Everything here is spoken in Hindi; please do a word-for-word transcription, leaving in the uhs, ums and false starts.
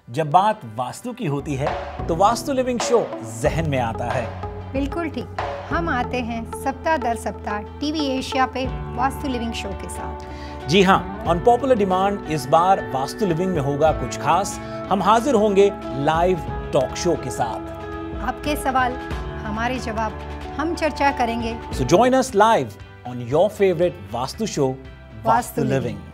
जब बात वास्तु की होती है तो वास्तु लिविंग शो जहन में आता है। बिल्कुल ठीक। हम आते हैं सप्ताह दर सप्ताह टीवी एशिया पे वास्तु लिविंग शो के साथ। जी हाँ, ऑन पॉपुलर डिमांड इस बार वास्तु लिविंग में होगा कुछ खास। हम हाजिर होंगे लाइव टॉक शो के साथ। आपके सवाल, हमारे जवाब, हम चर्चा करेंगे। So join us live on your favourite Vastu show Vastu living.